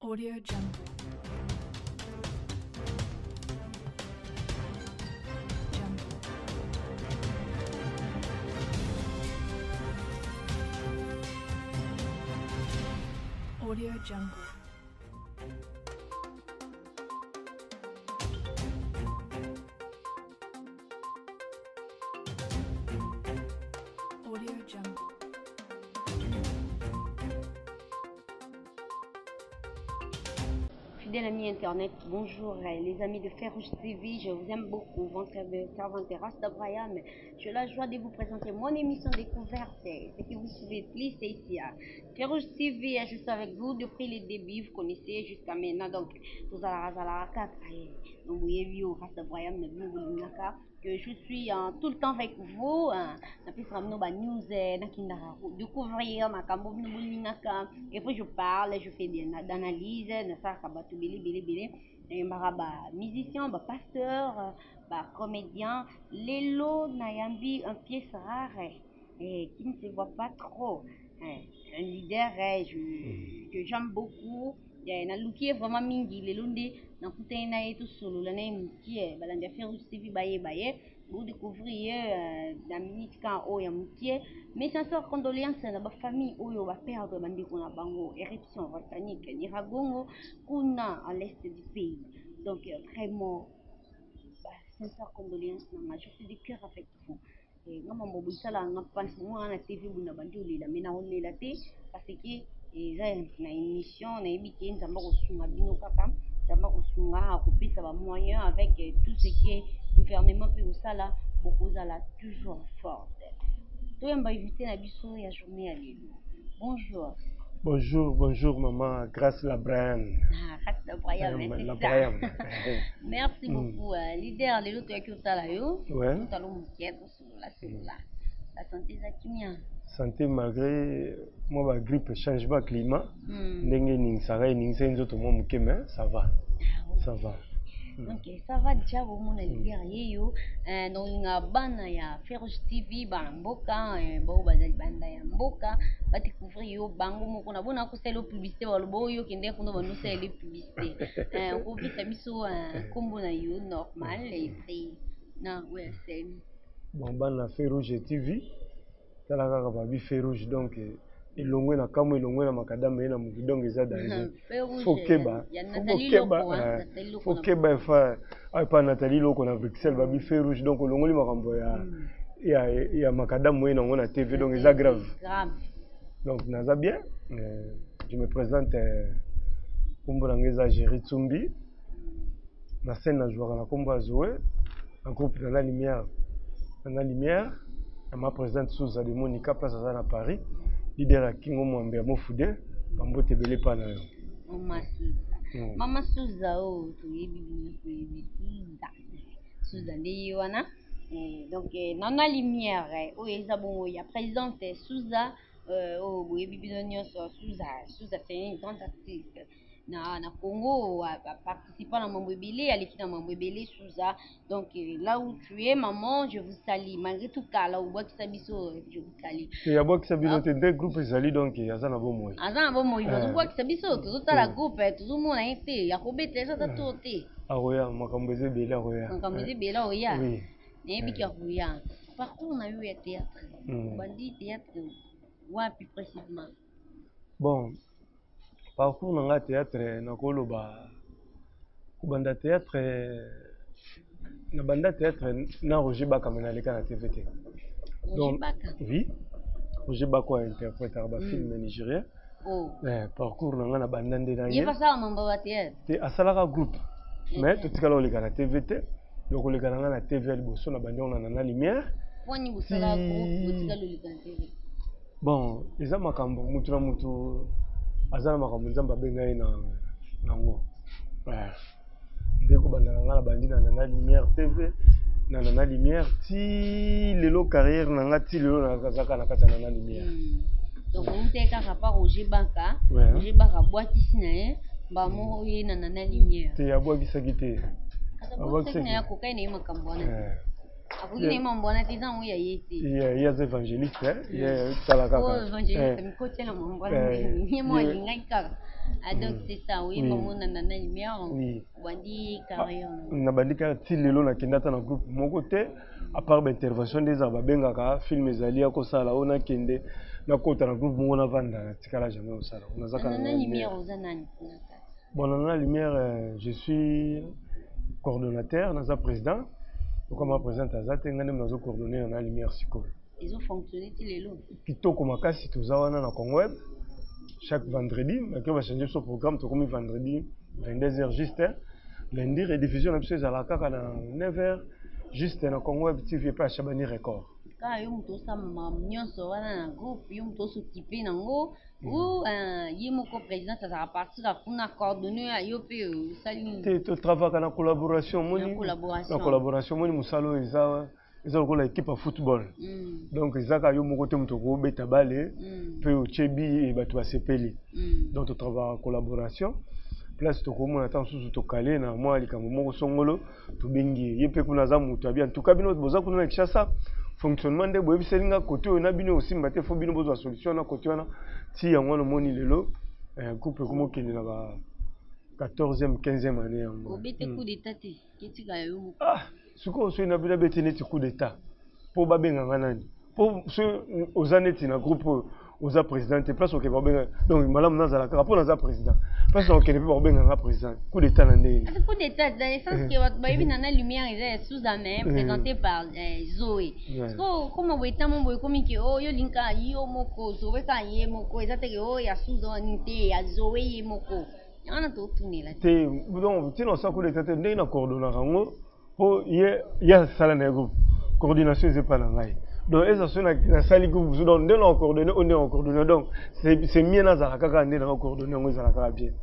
Audio Jungle. Jungle. Audio Jungle. Audio Jungle. Fidèles amis internet, bonjour les amis de Férouge TV, je vous aime beaucoup, votre servante Rasta Brian. J'ai la joie de vous présenter mon émission découverte, ce que vous suivez plus c'est ici. Férouge TV, je suis avec vous depuis le début, vous connaissez jusqu'à maintenant, donc vous allez que je suis tout le temps avec vous, news, découvrir et puis je parle, je fais des analyses, musicien, pasteur, comédien, Lelo Nayambi, un pièce rare et qui ne se voit pas trop, un leader que j'aime beaucoup. Na luki vraiment mingi le lunde na kutay na eto solo la na mukie balanda Férouge TV baye vous découvrir la minute quand o ya mukie mais sincère condoléances na ba famille oyo ba perdre bandeko na bango éruption volcanique Nyiragongo kuna à l'est du pays, donc vraiment sincère condoléances na majorité du cœur avec vous. Ngama mbobisala ngapa na TV buna banduli la mena olela te parce que na émission na ebiki nzamba kosunga bino kaka nzamba kosunga kopesa ba moyens avec tout ce qui est gouvernement pe osala bokozala toujours forte. Toyamba invité na biso ya journée ya lelo. Bonjour. Bonjour maman, grâce la Brian. Grâce la Brian, merci beaucoup. Leader lelo toyaki otala yo. Ouais. Totalo mukiet solola. La santé zakimia. Santé malgré moi la grippe changement climat ndenge ningsaka ningsa nzoto mo muke mais ça va. Ça va. Donc ça va déjà au monde leader yeyo no nga bana ya Férouge TV ba mboka bo bazali banda ya mboka ba découvrir yo bango moko na bona ko selo publicité ba lobo yo kende ko no banu selo publicité ko vita biso kombo na yo normal et puis na ouais c'est bon bana Férouge TV tala kaka ba bi Férouge donc ilongwe na kamwe ilongwe na makadame na mukidongo eza danger fokeba fa pa Nathalie loko na Bruxelles ba bi Férouge donc ilongoli makambo ya makadame na ngona TV donc eza grave donc naza bien je me présente kombo na ngeza Jerry Tsumbi na scène na joueur na kombo Zoé en groupe dans la lumière ma présente sous de Monica place à Paris. Leader à Kingo Mwambe Mofude, Bambote Bele Pana. Mama Souza, Souza, donc, dans la lumière, où il y a présente Souza, Souza, c'est une grande artiste. Na Congo participant à Mambo Ebele, à l'équipe de Mambo Ebele Souza. Donc là où tu es maman, je vous salue malgré tout cas là où bois qui s'abisso, je vous salue. Il y a bois qui s'abisso des groupes sali donc il y a ça na bon moi. Azana bon moi, il bois qui s'abisso tout la groupe tout le monde a été, ya kobete ça tout été. Ah roya, makamboze bela roya. Makamboze bela roya. Oui. Né biki roya. Par contre on a eu théâtre. Bandi théâtre wapi précisément. Bon. Parcours dans le théâtre, na koloba kubanda théâtre na banda théâtre na Roger Baka mena leka na TVT. Donc oui, Roger Baka interprète un film nigérien. Oh. Parcours na banda ndena ye. Yeba ça mambo ba théâtre. Te asalaka groupe. Mais tout tikala leka na TVT. Donc leka na TV liboso na banda on na lumière. Wani busala groupe tikala leka na TV. Bon, eza makambo mutu na mutu azana makambo nzamba bengai na ngo ndeko banda nga bandi na lumière TV na lumière ti lelo carrière na nga ti lelo na kazaka na kata na lumière donc on te ka rapport Roger Baka boîte ici na ba mo ye na lumière te ya boîte sakite boîte sakite ya ko kai na makambo na akukine mambo na tiza mu ya yeti ya évangéliste ya sala kaka évangéliste mi ko tena mambo na ni mo linga kaka Ah, donc c'est ça, oui, mon nana lumière. Oui. Bandi carrière. Na bandi carrière, si lelo na kendata na groupe mon côté, à part l'intervention des ababengaka, film ezali akosala ona kende na kota na groupe mon vanda tikala jamais osala. On a zaka nana lumière aux anani. Bon, nana lumière, je suis coordonnateur, naza président. Comme je présente Azate, nous coordonné nana lumière siko. Ils ont fonctionné tous les lots. Kitoko makasi tozawana na Congo Web. Chaque vendredi, on va changer ce programme, comme vendredi, 22h juste. Lundi, rediffusion, on a la caca dans 9h, juste dans Congo Web TV, pas Chabani Record. Quand il y a un groupe, il y a un s'occuper nango ou il y a un président, ça va partir à fond coordonner à yope salut. Tu travailles en collaboration, en collaboration, moi musalo ils ont l'équipe de football. Donc ils ont eu côté mutoko beta balé, puis au Tchebi et batu asepeli. Donc tu travailles en collaboration. Place to ko mona tan susu to calé na moi likambo moko songolo to bengi yepe kuna za mutu bien en tout cas bino boza kuna na Kinshasa fonctionnement de boyebi selinga côté on a bino aussi mbate fo bino bozo solution na côté wana ti yango no moni lelo couple komo kende na ba 14e 15e année yango obete coup d'état te ketika yo ah suko so ina bila bete neti coup d'état po babenga nganani po so ozaneti na groupe oza président te place oke babenga donc malamu nazala kaka po naza président parce que okende pe babenga nga président coup d'état na ndenge coup d'état dans le sens que votre baby nana lumière est sous la main présenté par Zoé so comment vous êtes mon comme que oh yo linka yo moko Zoé ka ye moko ezate oh ya sous nite ya Zoé ye moko on a tout tourné là te donc tino sa coup d'état te ndenge na coordonner rango po ya sala na groupe coordination c'est pas na ngai. Donc, elles sont dans sali groupe, donc dès qu'on coordonne, on est en coordonné. Donc, c'est mieux dans la kaka, on est dans coordonné, on est dans la kaka bien.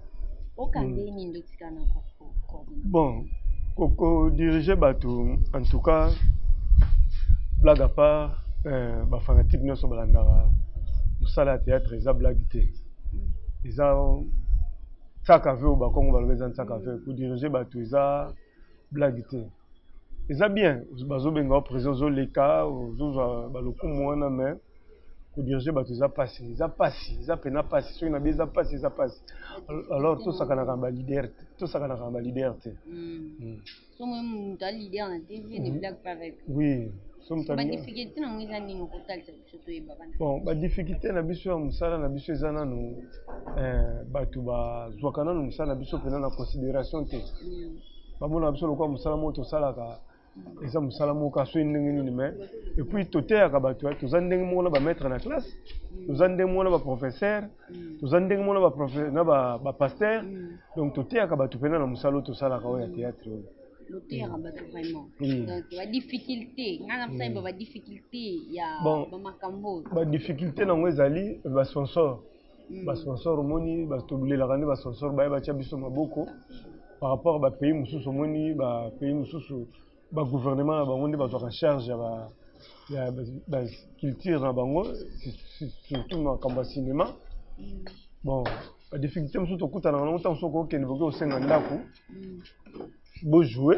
Bon, Coco diriger bateau, en tout cas, blague à part, fanatique nous sommes là, nous sommes à théâtre, ils ont blague ils ont ça qu'a fait au balcon, on va le mettre ça qu'a fait pour diriger bateau, ils ont blague ils ont bien, bazo benga présent zo leka, zo baloko mwana mais pour diriger bateau ils ont passé, ils ont pena passé, ceux qui n'ont pas passé, ils ont passé. Alors tout ça qu'on a comme leader, tout ça qu'on a comme leader. So moi ta leader na TV ne blague pas avec. Oui. Ba difficulté na ngisa ningo kotal surtout e baba. Bon, ba difficulté na biso ya musala na biso ezana no bato ba zwakana no musala na biso pena na considération te. Ba mona biso lokwa musala moto salaka eza musala moko aso ndenge nini mais et puis toteaka bato toza ndenge moko na ba maître na classe toza ndenge moko na ba professeur toza ndenge moko na ba professeur na ba pasteur donc toteaka bato pena na musala oyo tosalaka oyo ya théâtre oyo loteaka bato vraiment donc ba difficulté ngana msa ba difficulté ya ba makambo ba difficulté nango ezali ba sponsor moni ba tobulelaka nde ba sponsor baye batia biso maboko par rapport ba pays mosusu moni ba pays mosusu ba gouvernement na bango nde bazwaka charge ya ba culture na bango surtout na makambo ya cinéma bon ba difficulté mosusu tokutana nango ntango soki okende boke osenga ndako bojouer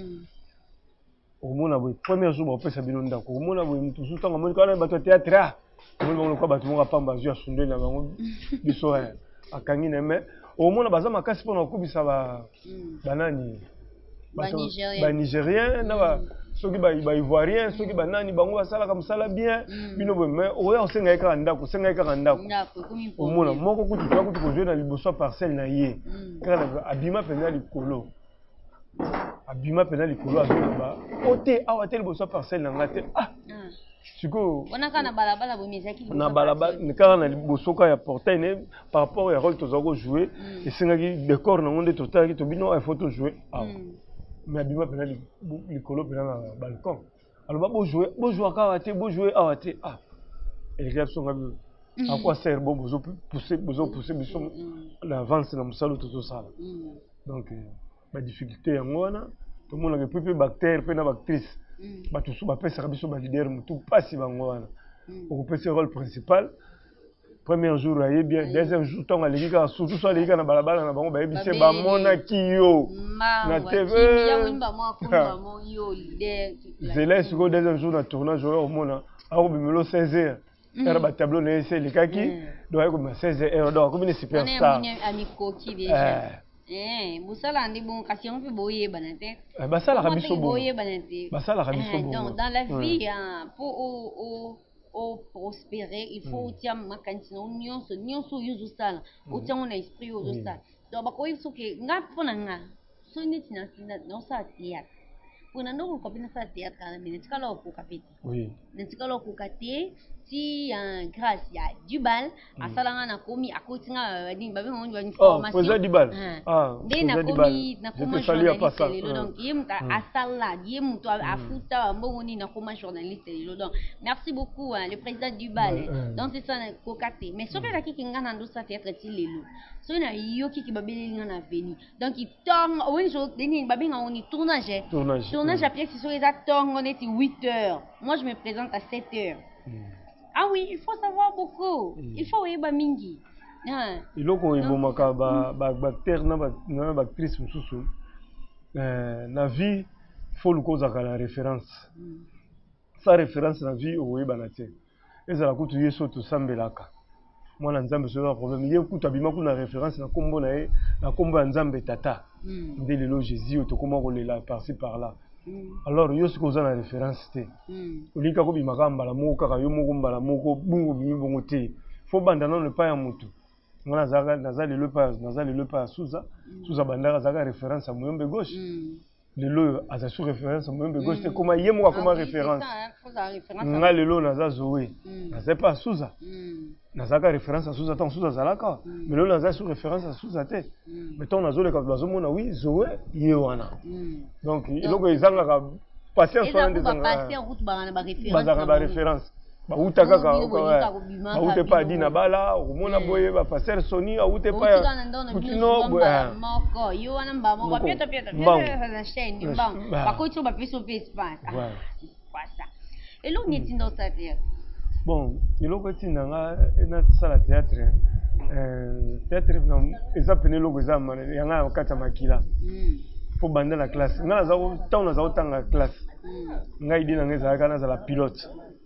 omona boye premier jour baopesa bino ndako omona boye motu mosusu ntango amoni kana bato ya théâtre omoni bango lokwa bato moko apamba azwi ya sundoli na bango biso akangi na me omona baza makasi mpona kokubisa banani banigérien na soki baivoirien soki banani bango basalaka mosala bien bino boye mais oya osengai kaka ndako omona moko kutu toya kutu kozwe na liboso ya parcelle na ye kaka abima mpenza likolo azoloba ote awa te liboso ya parcelle na nga te sikoyo na balabala kaka na liboso kaka ya portail ne par rapport ya rôle toza kojouer esengaki décor nango nde totalaki tobino il faut tojouer awa mais abima pena likolo pena na balcon aloba bojouer kaka te bojouer awa te elekela biso nga akwa ser bo bozo pousser biso na avance na mosala oyo tozosala donc ba difficulté yango wana tomonaka epui mpe bacteur mpe na bactrice bato mosusu bapesaka biso balider motu mpasi bango wana okopesa rôle principal premier jour aye bien deuxième jour ntango aleki kaka surtout so aleki kaka na balabala na bango bayebi se bamonaki yo na tv zela sikoyo deuxième jour na tournage oyo omona akobimelo 16h Era ba tableau na ese likaki do ay ko ma 16h do ko mini superstar. On est ami coquille déjà. Bosala ndi bon kasi on peut boyer banate. Basala ka biso bo. Basala ka biso bo. Donc dans la vie pour prospérer, il faut tiens makanti na union so yuzu sala. O tiens on a esprit yuzu sala. Donc ba ko iso ke nga pona nga. So ni tina no sa tia. Pona no ko pina sa tia kana minute kala ko kapiti. Oui. Ntikala ko kate si grâce ya Dubal asalanga na komi akotinga ni babe ngo ni formation. Oh, Dubal. Dès na komi na koma journaliste lelo donc yemta asala yemuto afuta mbongo ni na koma journaliste lelo donc merci beaucoup le président Dubal. Donc c'est ça ko kate mais sope la kiki ngana ndo sa théâtre ti lelo. So na yoki ki babeli ngana veni. Donc il tong oui jo deni babe nga on tournage. Tournage à pièce sur les acteurs on était 8h. Moi je me présente à 7h. Ah oui, il faut savoir beaucoup. Il faut yeba mingi. Il faut que bomaka ba acteur na ba actrice mususu. Na vie faut le cause à la référence. Sa référence na vie o yeba na te. Ezala kutu yeso to sambelaka. Mwana nzambe so na problème ye kutu abima kuna référence na kombo na ye na kombo ya nzambe tata. Ndele lo Jésus to koma kolela par-ci par-là. Alors yo siko za na référence te olika ko bimaka mbala moko kaka yo moko mbala moko bungu bimi bongo te fo banda na le pa ya mutu ngana zaka nazali le pa Suza bandaka zaka référence à Moyombe gauche lelo aza sur référence à Moyombe gauche te koma yemo comme référence nga lelo naza Zoé naza pas Suza nazaka référence à Suza tant Suza zalaka mais lelo naza sur référence à Suza te mais tant nazo le ka bazo mona oui Zoé yewana donc iloko ezanga ka patience wana ndezanga passer en route ba référence bazaka référence ba utaka ka ba ute pa dina bala omona boye ba passer Sony a ute pa ya kutino moko yo wana mbamo ba pieta na chaîne mbamo ba ko tso ba peso espace ça et l'on est dans sa théâtre bon iloko tinda nga na sala théâtre théâtre eza pene loko eza mana yanga wakati makila pour bander la classe nga za tant na za tanga classe nga idée na ngeza kana za la pilote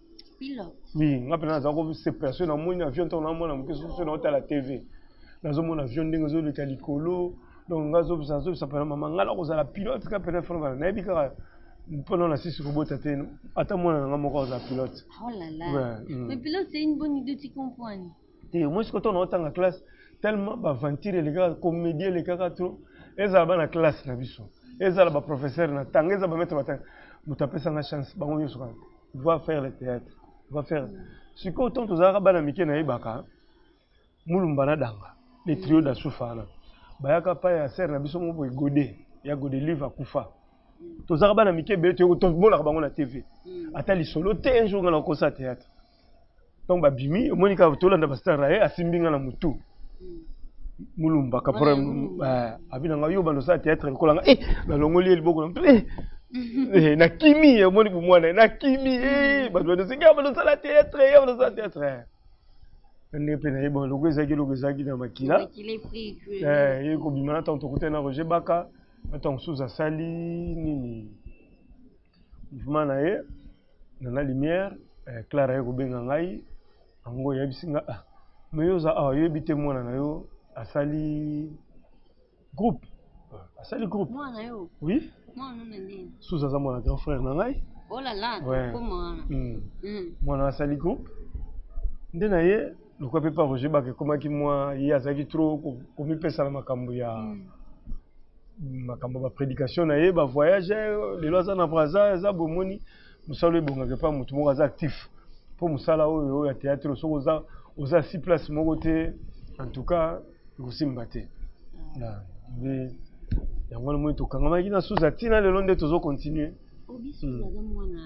oui nga pena za ko se personne na moni avion ton na mona mkeso so na hôtel la TV na zo mona avion ndenge zo le kalikolo donc nga zo ça pena mama nga la ko za la pilote ka pena fona na ebika pendant la 6 robots attends moi nga moko za pilote. Oh là là. Mais pilote c'est une bonne idée tu comprends. Et moi quand on entend la classe tellement ba ventir les gars comédien les gars trop eza ba na classe na biso eza ba professeur na tangeza ba mettre matin mutapesa na chance bango yo soka va faire le théâtre va faire si ko ton to za ba na mike na ibaka mulumba na danga les trio da soufana bayaka pa ya ser na biso mo boy godé ya godé livre kufa to za ba na mike be to mona bango na TV atali solo te un jour na ko sa théâtre donc ba bimi monika to landa ba star ra asimbinga na mutu mulumba kapora abina nga yo bando sa théâtre kolanga na longoli elboko na kimi ya moni mwana na kimi bando de singa bando sa théâtre ya bando sa théâtre ne pena yebo logo ezaki na makila yeko bimana tant to kutena Roger Baka tant Suza sali nini mouvement na ye na lumière Clara yeko benga ngai ango yabisinga mais yo za yebite mwana na yo asali groupe moi na yo oui moi non ndeni Suza za mwana grand frère na ngai oh là là comment mwana asali groupe ndena ye lokwa pe pa Roger Baka komaki moi ye azaki trop komi pesa na makambo ya makambo ba prédication na ye ba voyage lelo za na Brazza za bomoni musalo ebongaka pa mutu moko aza actif pour musala oyo ya théâtre soko oza 6 places moko te en tout cas kosimba te mais yango na moi tokangamaki na Suza tina lelo nde tozo continuer obiso za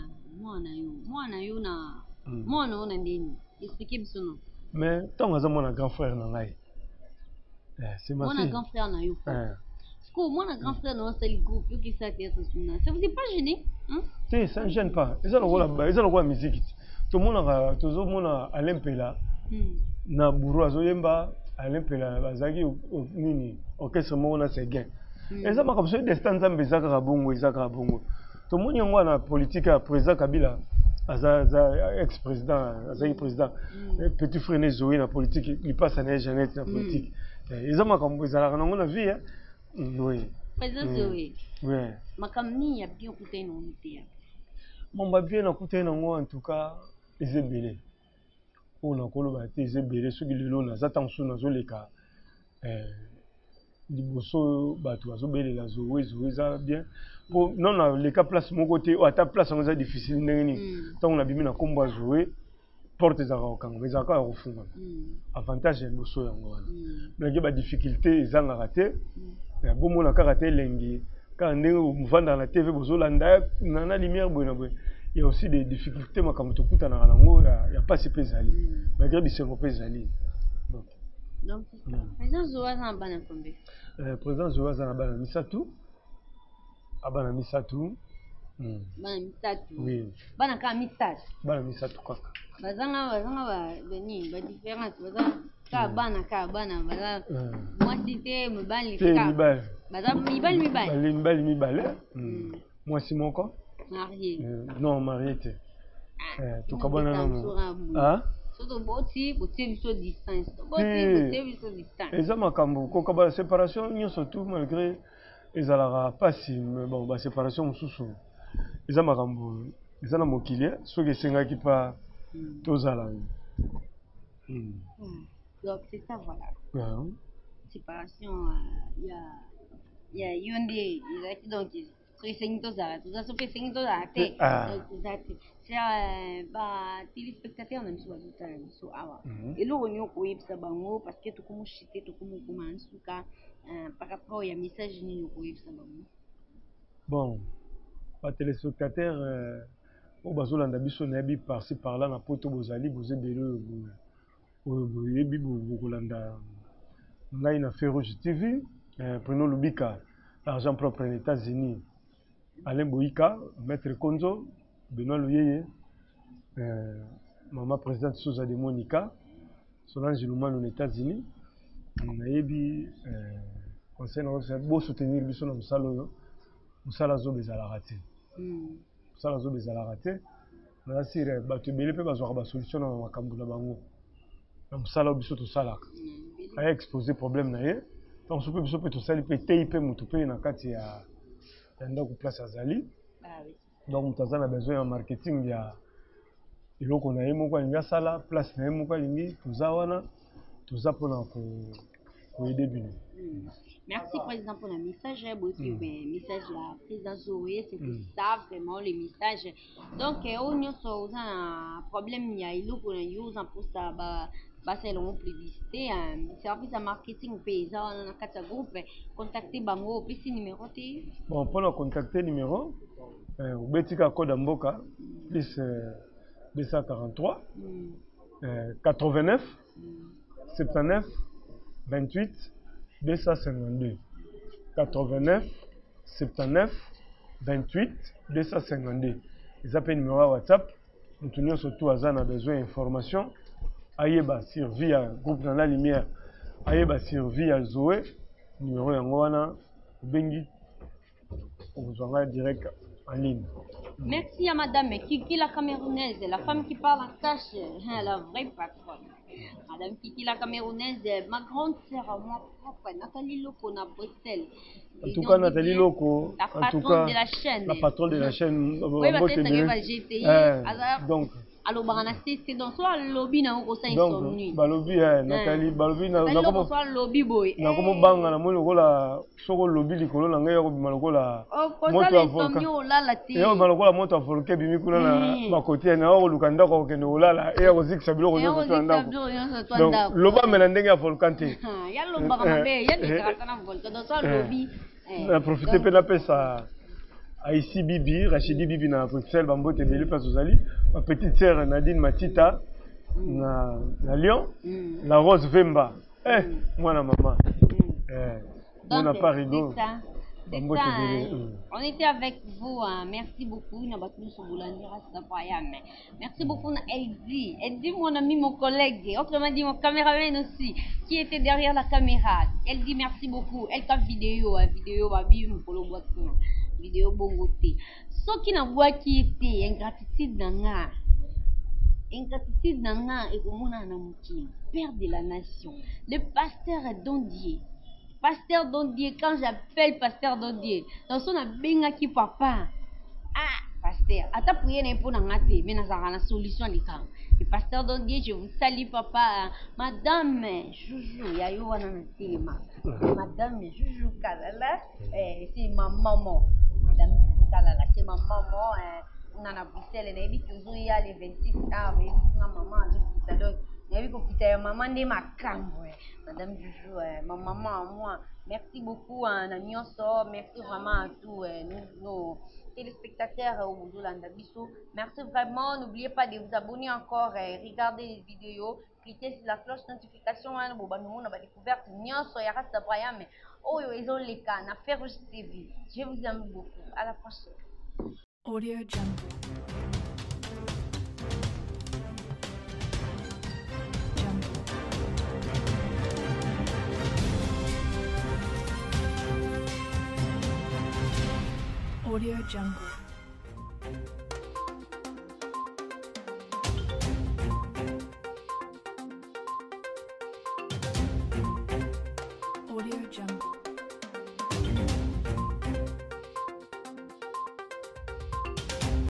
mwana yo na mwana ona ndeni expliquer biso non mais tant aza mwana grand frère na ngai c'est ma fille mwana grand frère na yo mwana grand frère na sali groupe yo ki sa théâtre suna ça vous est pas gêné te ça ne gêne pas eza lokola musique tomonaka tozomona alempela na buru azoyemba alempela bazaki nini orchestre moko na seguin eza makambo so destin nzambe eza kaka bongo tomoni yango na politique ya président Kabila ex-président, président, petit frère né Zoé na politique, il passe à Jeannette na politique. Ils ont makambo ezalaka nango na vie hein. Oui. Président Zoé. Oui. Makamni ya bien kutai na unité. Mon ba bien na kutai nango en tout cas ezebele. On a kolo ba te ezebele soki lelo na zatansu na zoleka. Liboso bato azobelela Zoé za bien. Pour non les cas place mon côté ou à ta place on a difficile ndeni. Tant on a bimi na kombo Zoé. Porte za okanga mais encore refunga avantage ya loso yango wana mais il y a difficulté ezanga raté ya bomo na karaté lengi ka ndenge mvanda na TV bozolanda na lumière boye na boye il y a aussi des difficultés makambo to kuta na nango ya pas si pesali malgré bisengo pesali donc président Zoé na bana combien président Zoé na bana misatu abana misatu bana misatu oui bana ka misatu bana misatu kaka bazanga ba deni ba différence bazanga ka bana baza moi cité mibali ka baza mibali moi si moko marié non marié te to kabana non ah surtout boti biso distance biso distance eza makambo ko kabana séparation nyonso tout malgré ezalaka pasi bon ba séparation mususu eza makambo eza na mokili soki esengaki pa tozala. Donc c'est ça voilà. Séparation il y a yonde donc soki esengi tozala soki esengi tozala te c'est ba téléspectateur na biso bazotala biso awa eloko nini okoyebisa bango parce que tokomoshite tokomokoma nsuka par rapport ya message nini okoyebisa bango. Bon ba téléspectateur o bazolanda biso na yebi par-ci par-là na poto bozali bozebele boyebi bokolanda ngai na Feu Rouge TV Bruno Lubika l'argent propre aux États-Unis Alain Boïka Maître Konzo Benoît Louyeye maman présidente Souza de Monica Solange Lumano aux États-Unis na yebi conseil na bo soutenir biso na musala zo bezala raté ça la zone des raté na sire bato belé pe bazwa ba solution na makambo na bango na musala biso to sala a exposer problème na ye donc so pe biso pe to sali pe TIP mutu pe na kati ya ndako place azali donc mutazana besoin ya marketing ya iloko na ye moko alinga sala place na ye moko alingi tuza wana tuza pona ko aider bino. Merci président pour le message, message la président Zoé, c'était ça vraiment le message. Donc on a un problème il y a iloko na yo en pour ça c'est le publicité service de marketing paysan on a quatre groupes contacter bango petit numéro T. Bon pour le contacter numéro betika code mboka plus 243 89 79 28 252 89 79 28 252. Ils appellent numéro WhatsApp. Nous tenons surtout à Zana besoin d'informations. Ayeba sur via groupe dans la lumière. Ayeba sur via Zoé. Numéro Yangoana Bengi. On vous envoie direct en ligne. Merci à madame Kiki la Camerounaise, la femme qui parle en cash, la vraie patronne. Madame Kiki la Camerounaise, ma grande sœur à moi propre, Nathalie Loco, na Bruxelles. En tout cas, Nathalie Loco, la patronne de la chaîne. La patronne de la chaîne. Oui, parce que ça va GTI. Donc. Alors, c'est dans soit le lobby na ko sa insomnie. Donc, lobby Nathalie, lobby na comme soit lobby boy. Na comme banga na molo kola soko lobby likolo na ngai ko bima lokola moto avoka. Yo malokola moto avoka bimi kuna na makoti na o lukanda ko kende olala e ko zikisa biloko nyo to ndako. Donc, loba mena ndenge avoka te. Ya loba mabe, ya dekata na avoka dans soit lobby. Na profiter pe na pesa Aïssi Bibi, Rachidi Bibi na Bruxelles, Bambote Beli Pasozali, ma petite sœur Nadine Matita, na Lyon, la Rose Vemba. Moi la maman. On n'a pas rigolo. On était avec vous, merci beaucoup. Merci beaucoup Eldi, mon ami, mon collègue, autrement dit mon caméraman aussi, qui était derrière la caméra. Elle dit merci beaucoup. Elle fait vidéo, babi, nous vidéo bongo te. Soki na bwaki te ingratitude nanga. Ingratitude nanga et komona na mukili. Père de la nation. Le pasteur Dondier. Pasteur Dondier, quand j'appelle pasteur Dondier, dans son abenga ki papa. Ah, pasteur, ata prier n'importe n'angate, mais na solution de quand. Le pasteur Dondier, je vous salue papa. Madame Joujou, yayo wana na telema. Madame Joujou Kalala, c'est ma maman. Madame Joujou Kalala, c'est ma maman. On a Bruxelles, on a dit toujours il y a les 26 ans, mais ma maman a dit que donc il y a eu que maman de ma cambre. Madame Joujou, ma maman à moi. Merci beaucoup à Nanyoso, merci vraiment à tous nos téléspectateurs au Bouzolanda Bissou. Merci vraiment, n'oubliez pas de vous abonner encore, regardez les vidéos, cliquez sur la cloche notification, on a découvert Nyoso, Yara Sabrayam, oh ils ont les cas, on a fait Rouge TV. Je vous aime beaucoup, à la prochaine. Audio Jungle. Audio Jungle.